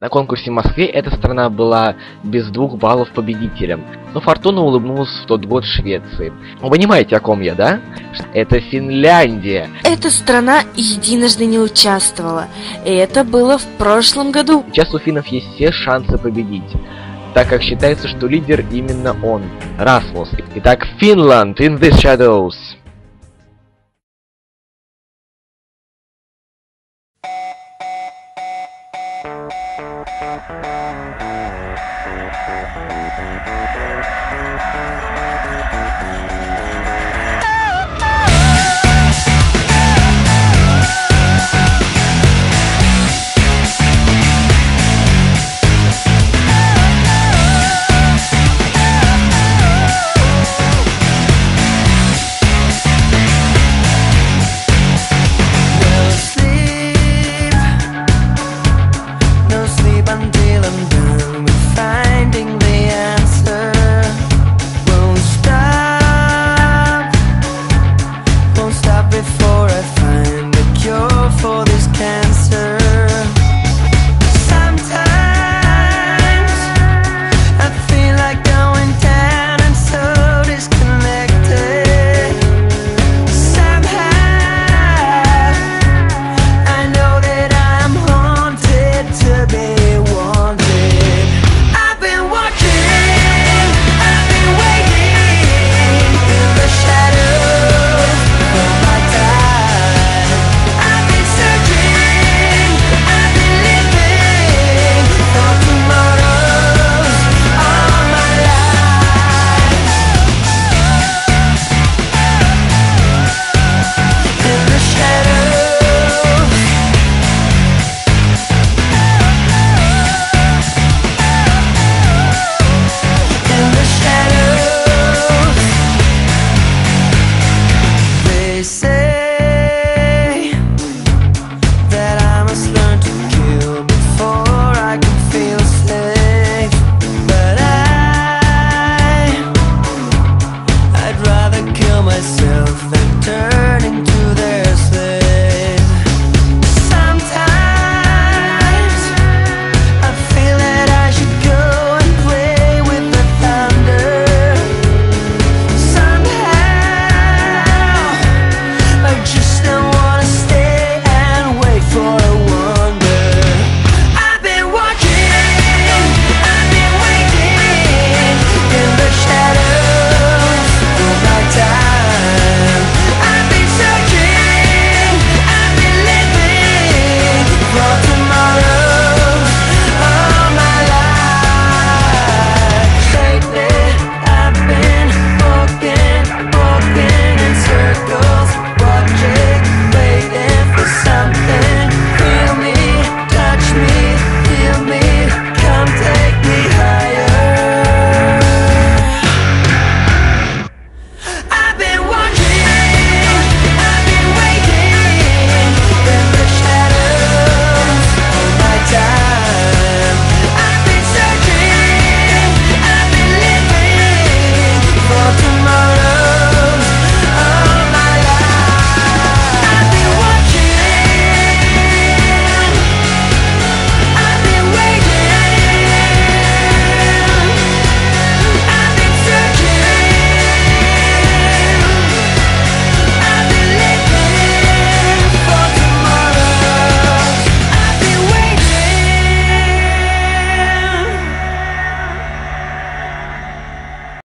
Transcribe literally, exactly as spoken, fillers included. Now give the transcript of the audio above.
На конкурсе в Москве эта страна была без двух баллов победителем, но Фортуна улыбнулась в тот год Швеции. Вы понимаете, о ком я, да? Это Финляндия. Эта страна единожды не участвовала, и это было в прошлом году. Сейчас у финнов есть все шансы победить, так как считается, что лидер именно он, Расмус. Итак, Finland in the shadows.